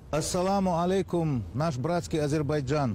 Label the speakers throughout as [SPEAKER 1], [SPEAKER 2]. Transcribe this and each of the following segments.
[SPEAKER 1] Ассаламу алейкум, наш братский Азербайджан.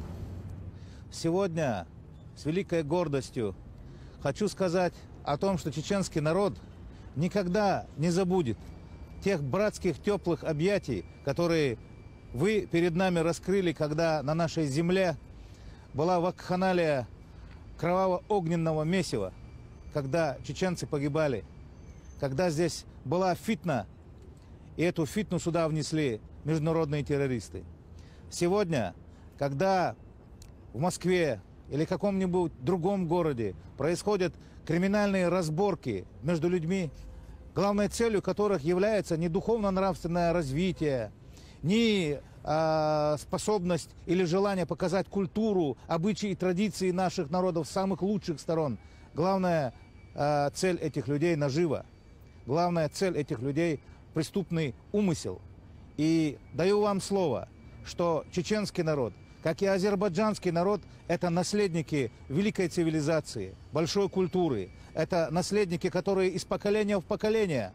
[SPEAKER 1] Сегодня с великой гордостью хочу сказать о том, что чеченский народ никогда не забудет тех братских теплых объятий, которые вы перед нами раскрыли, когда на нашей земле была вакханалия кроваво-огненного месива, когда чеченцы погибали, когда здесь была фитна, и эту фитну сюда внесли международные террористы. Сегодня, когда в Москве или каком-нибудь другом городе происходят криминальные разборки между людьми, главной целью которых является не духовно-нравственное развитие, не способность или желание показать культуру, обычаи и традиции наших народов с самых лучших сторон. Главная цель этих людей – нажива. Главная цель этих людей – преступный умысел. И даю вам слово, что чеченский народ, как и азербайджанский народ, это наследники великой цивилизации, большой культуры. Это наследники, которые из поколения в поколение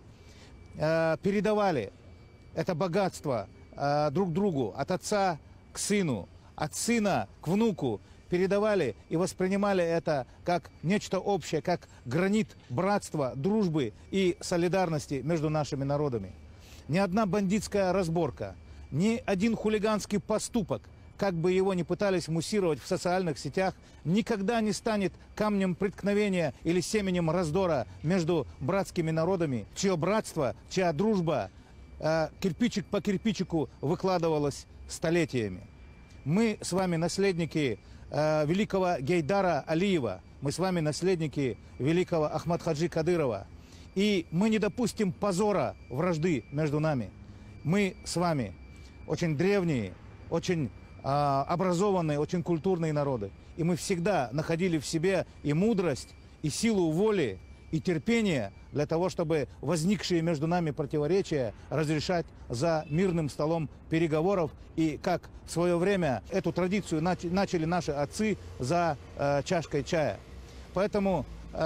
[SPEAKER 1] передавали это богатство друг другу, от отца к сыну, от сына к внуку, передавали и воспринимали это как нечто общее, как гранит братства, дружбы и солидарности между нашими народами. Ни одна бандитская разборка, ни один хулиганский поступок, как бы его ни пытались муссировать в социальных сетях, никогда не станет камнем преткновения или семенем раздора между братскими народами, чье братство, чья дружба кирпичик по кирпичику выкладывалась столетиями. Мы с вами наследники великого Гейдара Алиева, мы с вами наследники великого Ахмад-Хаджи Кадырова. И мы не допустим позора вражды между нами. Мы с вами очень древние, очень образованные, очень культурные народы. И мы всегда находили в себе и мудрость, и силу воли, и терпение для того, чтобы возникшие между нами противоречия разрешать за мирным столом переговоров. И как в свое время эту традицию начали наши отцы за чашкой чая. Поэтому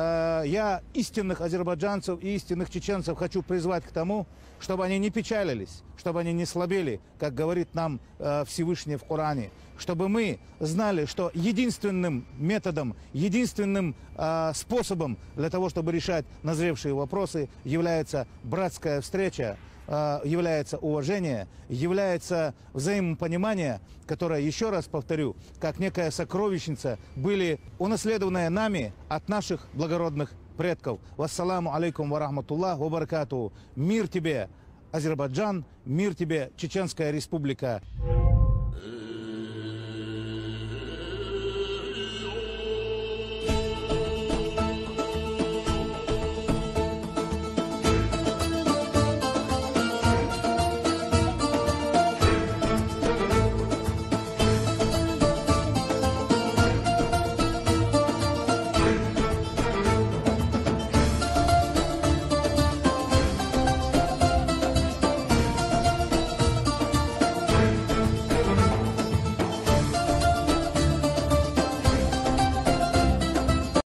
[SPEAKER 1] я истинных азербайджанцев и истинных чеченцев хочу призвать к тому, чтобы они не печалились, чтобы они не слабели, как говорит нам Всевышний в Коране, чтобы мы знали, что единственным методом, единственным способом для того, чтобы решать назревшие вопросы, является братская встреча, является уважение, является взаимопонимание, которое, еще раз повторю, как некая сокровищница, были унаследованы нами от наших благородных предков. Вассаламу алейкум ва рахматуллах ва баракатуху. Мир тебе, Азербайджан, мир тебе, Чеченская Республика.